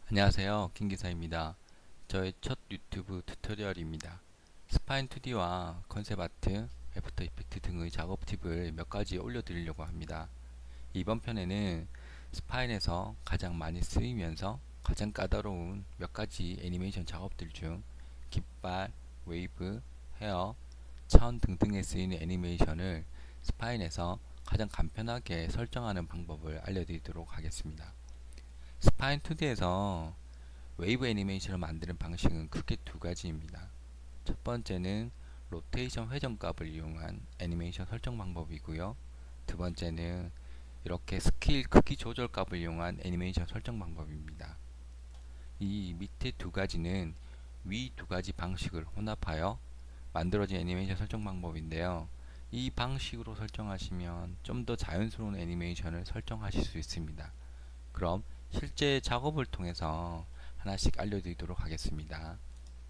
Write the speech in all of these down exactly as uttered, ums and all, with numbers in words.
안녕하세요, 김기사입니다. 저의 첫 유튜브 튜토리얼입니다. 스파인 투디와 컨셉 아트, 애프터 이펙트 등의 작업 팁을 몇 가지 올려드리려고 합니다. 이번 편에는 스파인에서 가장 많이 쓰이면서 가장 까다로운 몇 가지 애니메이션 작업들 중 깃발, 웨이브, 헤어, 천 등등에 쓰이는 애니메이션을 스파인에서 가장 간편하게 설정하는 방법을 알려드리도록 하겠습니다. 스파인 투디에서 웨이브 애니메이션을 만드는 방식은 크게 두 가지입니다. 첫 번째는 로테이션 회전값을 이용한 애니메이션 설정 방법이고요. 두 번째는 이렇게 스케일 크기 조절 값을 이용한 애니메이션 설정 방법입니다. 이 밑에 두 가지는 위 두 가지 방식을 혼합하여 만들어진 애니메이션 설정 방법인데요. 이 방식으로 설정하시면 좀 더 자연스러운 애니메이션을 설정하실 수 있습니다. 그럼 실제 작업을 통해서 하나씩 알려드리도록 하겠습니다.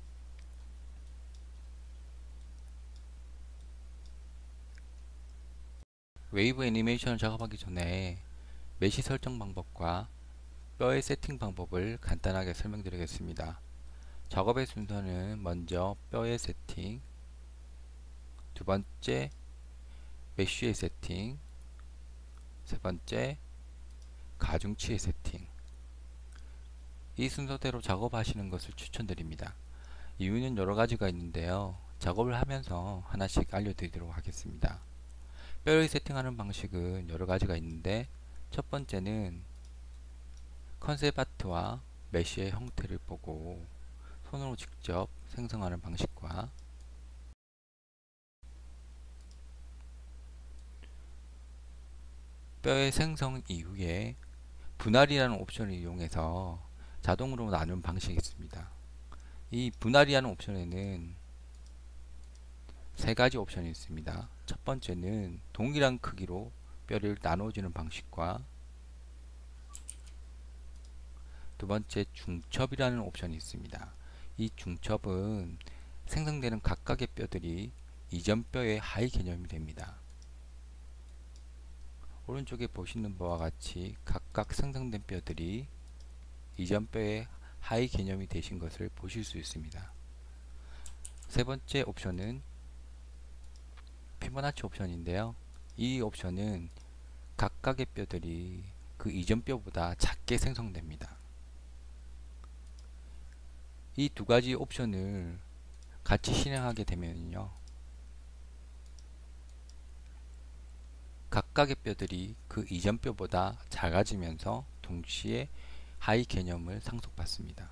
웨이브 애니메이션을 작업하기 전에 메시 설정 방법과 뼈의 세팅 방법을 간단하게 설명드리겠습니다. 작업의 순서는 먼저 뼈의 세팅, 두 번째 메쉬의 세팅, 세 번째 가중치의 세팅. 이 순서대로 작업하시는 것을 추천드립니다. 이유는 여러 가지가 있는데요. 작업을 하면서 하나씩 알려드리도록 하겠습니다. 뼈를 세팅하는 방식은 여러 가지가 있는데, 첫 번째는 컨셉 아트와 메쉬의 형태를 보고 손으로 직접 생성하는 방식과, 뼈의 생성 이후에 분할이라는 옵션을 이용해서 자동으로 나누는 방식이 있습니다. 이 분할이라는 옵션에는 세 가지 옵션이 있습니다. 첫 번째는 동일한 크기로 뼈를 나눠주는 방식과, 두 번째 중첩이라는 옵션이 있습니다. 이 중첩은 생성되는 각각의 뼈들이 이전 뼈의 하위 개념이 됩니다. 오른쪽에 보시는 바와 같이 각각 생성된 뼈들이 이전 뼈의 하위 개념이 되신 것을 보실 수 있습니다. 세 번째 옵션은 피보나치 옵션인데요. 이 옵션은 각각의 뼈들이 그 이전 뼈보다 작게 생성됩니다. 이 두 가지 옵션을 같이 실행하게 되면요, 각각의 뼈들이 그 이전 뼈보다 작아지면서 동시에 하위 개념을 상속받습니다.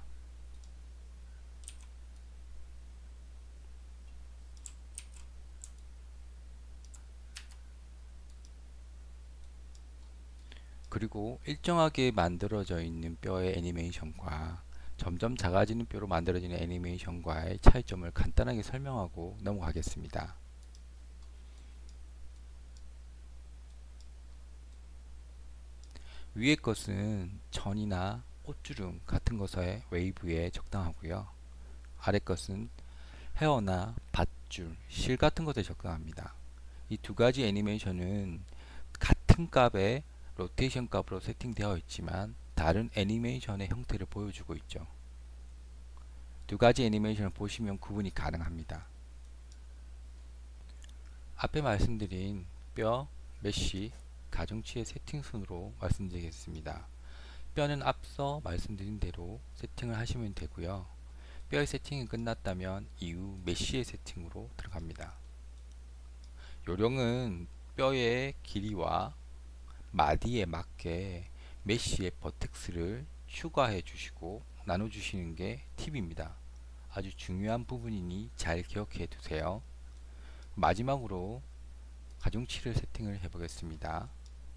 그리고 일정하게 만들어져 있는 뼈의 애니메이션과 점점 작아지는 뼈로 만들어지는 애니메이션과의 차이점을 간단하게 설명하고 넘어가겠습니다. 위의 것은 천이나 꽃주름 같은 것의 웨이브에 적당하고요. 아래 것은 헤어나 밧줄, 실 같은 것에 적당합니다. 이 두 가지 애니메이션은 같은 값의 로테이션 값으로 세팅되어 있지만 다른 애니메이션의 형태를 보여주고 있죠. 두 가지 애니메이션을 보시면 구분이 가능합니다. 앞에 말씀드린 뼈, 메쉬, 가중치의 세팅 순으로 말씀드리겠습니다. 뼈는 앞서 말씀드린 대로 세팅을 하시면 되고요. 뼈의 세팅이 끝났다면 이후 메쉬의 세팅으로 들어갑니다. 요령은 뼈의 길이와 마디에 맞게 메쉬의 버텍스를 추가해 주시고 나눠 주시는 게 팁입니다. 아주 중요한 부분이니 잘 기억해 두세요. 마지막으로 가중치를 세팅을 해 보겠습니다.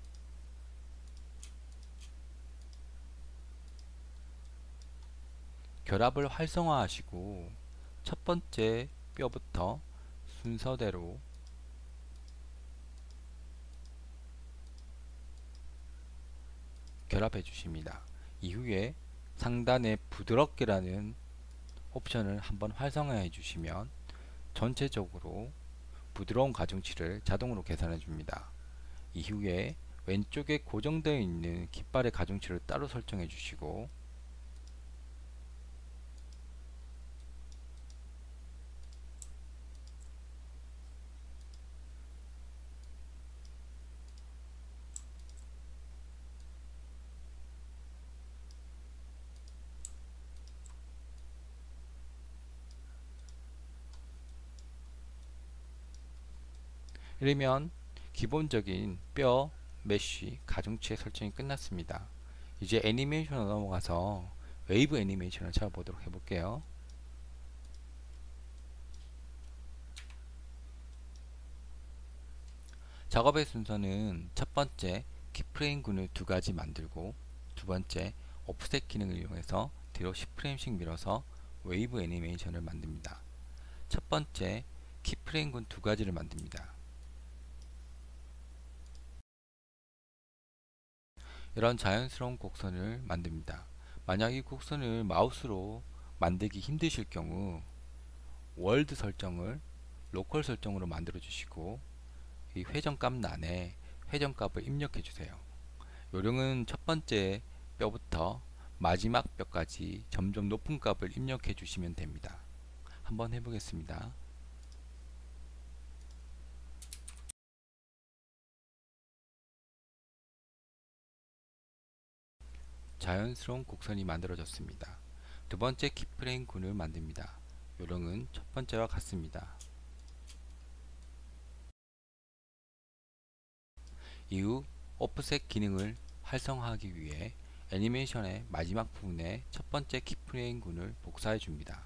결합을 활성화하시고 첫 번째 뼈부터 순서대로 결합해 주십니다. 이후에 상단에 부드럽게라는 옵션을 한번 활성화해 주시면 전체적으로 부드러운 가중치를 자동으로 계산해 줍니다. 이후에 왼쪽에 고정되어 있는 깃발의 가중치를 따로 설정해 주시고, 이러면 기본적인 뼈, 메쉬, 가중치의 설정이 끝났습니다. 이제 애니메이션으로 넘어가서 웨이브 애니메이션을 잡아보도록 해볼게요. 작업의 순서는 첫 번째 키프레임군을 두 가지 만들고, 두 번째 오프셋 기능을 이용해서 뒤로 십 프레임씩 밀어서 웨이브 애니메이션을 만듭니다. 첫 번째 키프레임군 두 가지를 만듭니다. 이런 자연스러운 곡선을 만듭니다. 만약 이 곡선을 마우스로 만들기 힘드실 경우 월드 설정을 로컬 설정으로 만들어 주시고, 이 회전값란에 회전값을 입력해 주세요. 요령은 첫 번째 뼈부터 마지막 뼈까지 점점 높은 값을 입력해 주시면 됩니다. 한번 해보겠습니다. 자연스러운 곡선이 만들어졌습니다. 두 번째 키프레임 군을 만듭니다. 요령은 첫 번째와 같습니다. 이후 오프셋 기능을 활성화하기 위해 애니메이션의 마지막 부분에 첫 번째 키프레임 군을 복사해 줍니다.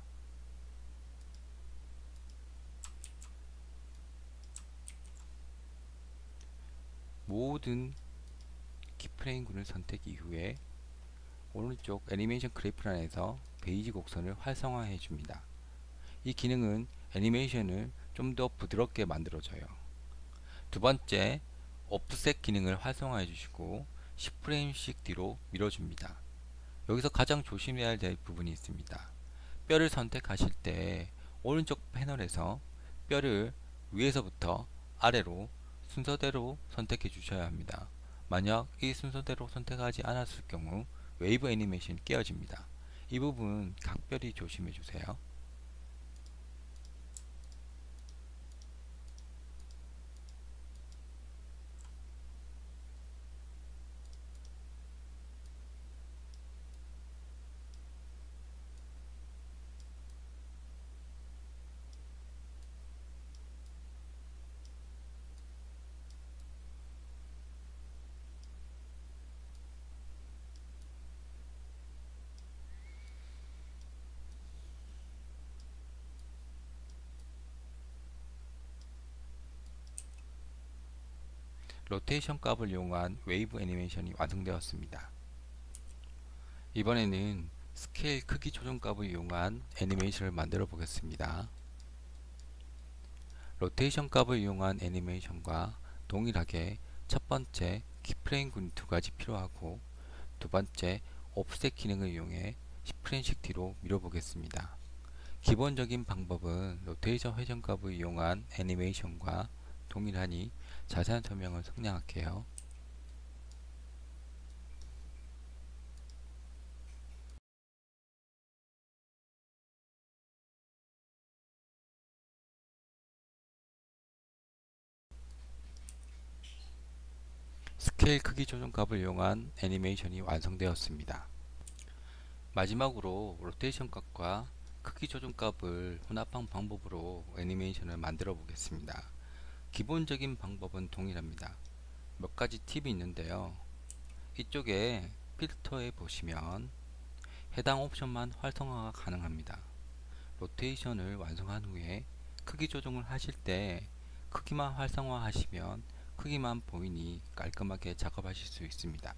모든 키프레임 군을 선택 이후에 오른쪽 애니메이션 그래프란에서 베이지 곡선을 활성화해 줍니다. 이 기능은 애니메이션을 좀 더 부드럽게 만들어줘요. 두 번째 오프셋 기능을 활성화해 주시고 십 프레임씩 뒤로 밀어줍니다. 여기서 가장 조심해야 될 부분이 있습니다. 뼈를 선택하실 때 오른쪽 패널에서 뼈를 위에서부터 아래로 순서대로 선택해 주셔야 합니다. 만약 이 순서대로 선택하지 않았을 경우 웨이브 애니메이션이 깨어집니다. 이 부분 각별히 조심해 주세요. 로테이션 값을 이용한 웨이브 애니메이션이 완성되었습니다. 이번에는 스케일 크기 조정 값을 이용한 애니메이션을 만들어 보겠습니다. 로테이션 값을 이용한 애니메이션과 동일하게 첫 번째 키프레임 군 두 가지 필요하고, 두 번째 오프셋 기능을 이용해 십 프레임씩 뒤로 밀어보겠습니다. 기본적인 방법은 로테이션 회전값을 이용한 애니메이션과 동일하니 자세한 설명을 생략할게요. 스케일 크기 조정값을 이용한 애니메이션이 완성되었습니다. 마지막으로 로테이션 값과 크기 조정 값을 혼합한 방법으로 애니메이션을 만들어 보겠습니다. 기본적인 방법은 동일합니다. 몇 가지 팁이 있는데요. 이쪽에 필터에 보시면 해당 옵션만 활성화가 가능합니다. 로테이션을 완성한 후에 크기 조정을 하실 때 크기만 활성화 하시면 크기만 보이니 깔끔하게 작업하실 수 있습니다.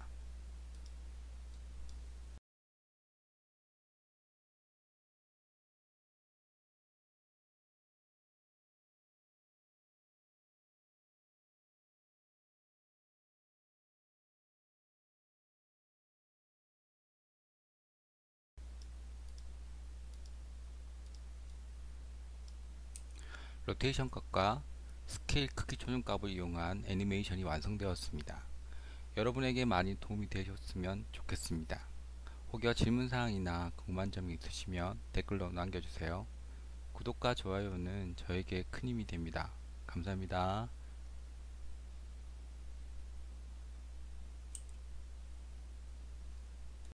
로테이션 값과 스케일 크기 조정 값을 이용한 애니메이션이 완성되었습니다. 여러분에게 많이 도움이 되셨으면 좋겠습니다. 혹여 질문사항이나 궁금한 점이 있으시면 댓글로 남겨주세요. 구독과 좋아요는 저에게 큰 힘이 됩니다. 감사합니다.